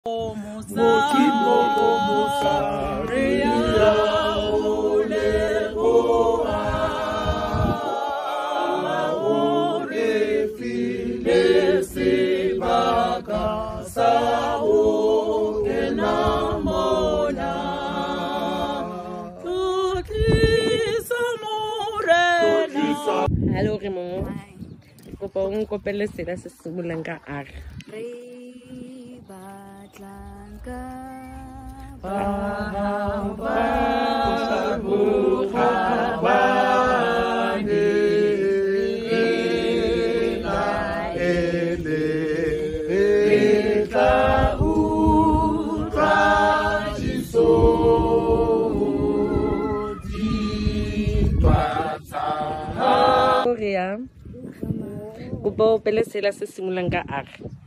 Hello, Raymond. Kopong kopele sila sa simulang ka ar. Korea. Kupo pele sila sa simulang ka ar.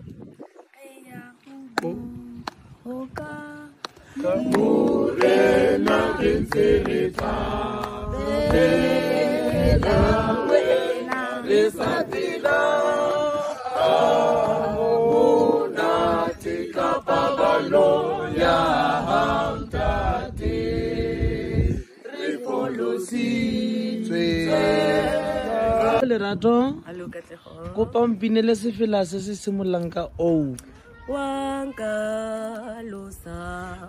Lerato kopa mpinele sefela se se simulang ka o Wangalosa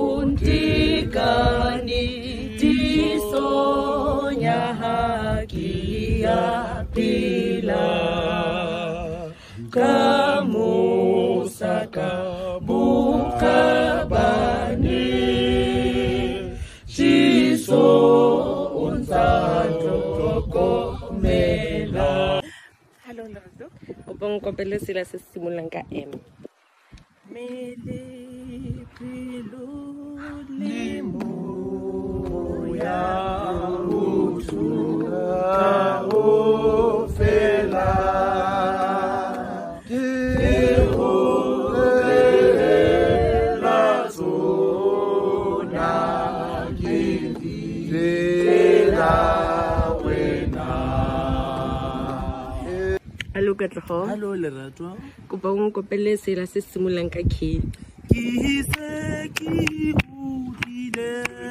untikani tisonya haki ya pila kamusaka bukabani tiso unsato kokomela. Hello, Lerato. Kopong kopele sila sa simulang ka M. Mele pilu limu ya utuka ofela la zona gindi la buena. Hello, Katlaho. Hello, Lerato. Kopong kopele sila sa simulang ka K. Ki se ki urile